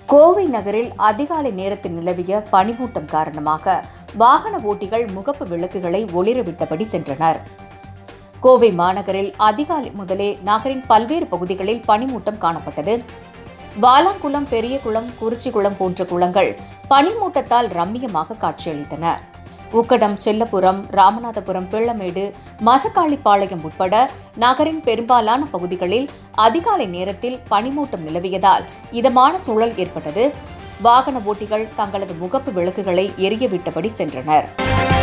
கோவை நகரில் அதிகாலை நேரத்தில் நிலவிய பனிமூட்டம் காரணமாக வாகன ஓட்டிகள் முகப்பு விளக்குகளை ஒளிரவிட்டபடி சென்றனர். கோவை மாநகரில் அதிகாலை முதலே நகரின் பல்வேறு பகுதிகளில் பனிமூட்டம் காணப்பட்டது. வாலாங்குளம், பெரியகுளம், குறிச்சிகுளம் போன்ற குளங்கள் பனிமூட்டத்தால் ரம்மியமாக காட்சியளித்தன. உக்கடம், செல்லபுரம், ராமநாதபுரம், பிள்ளமேடு, மசக்காளிப்பாளையம் உட்பட நகரின் பெரும்பாலான பகுதிகளில் அதிகாலை நேரத்தில் பனிமூட்டம் நிலவியதால் இதமான சூழல் ஏற்பட்டது. வாகன ஓட்டிகள் தங்களது முகப்பு விளக்குகளை எரியவிட்டபடி சென்றனர்.